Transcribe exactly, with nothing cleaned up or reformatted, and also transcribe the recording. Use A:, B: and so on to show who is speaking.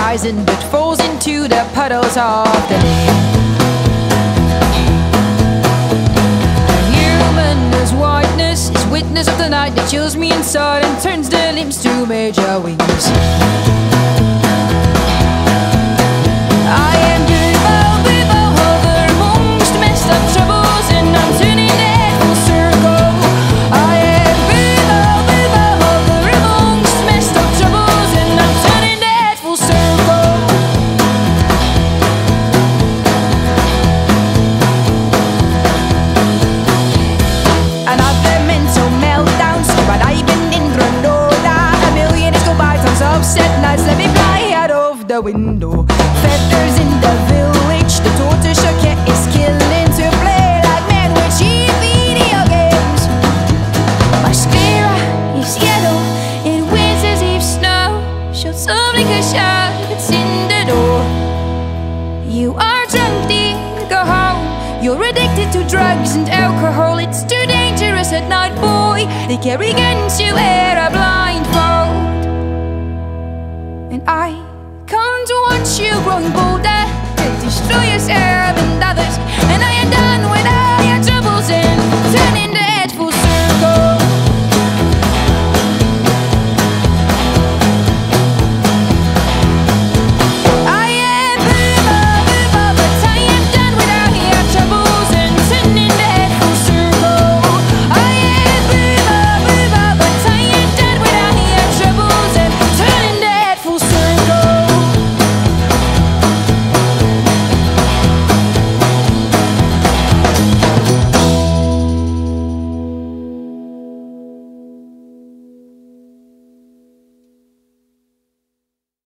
A: horizon but falls into the puddles of the lake. Human as whiteness is witness of the night that chills me inside and turns the limbs to major wings. I am beautiful, beautiful, hover amongst the messed up troubles, and I'm turning that full circle. I am beautiful, beautiful, hover amongst the messed up troubles, and I'm turning that full circle. And after mental meltdowns, but I've been in granola. A million days go by, times upset nights, let me fly out of the window. Feathers in the village, the tortoise cat is killing to play like men with cheap video games. Mascara is yellow, it wins as if snow. Shots of liquor shots in the door. You are drunk, dear, go home. You're addicted to drugs and alcohol. It's too dangerous at night, boy. They carry guns, you wear a blindfold. And I come to watch you growing bolder, to destroy yourself and others. And I am done with all your troubles and turning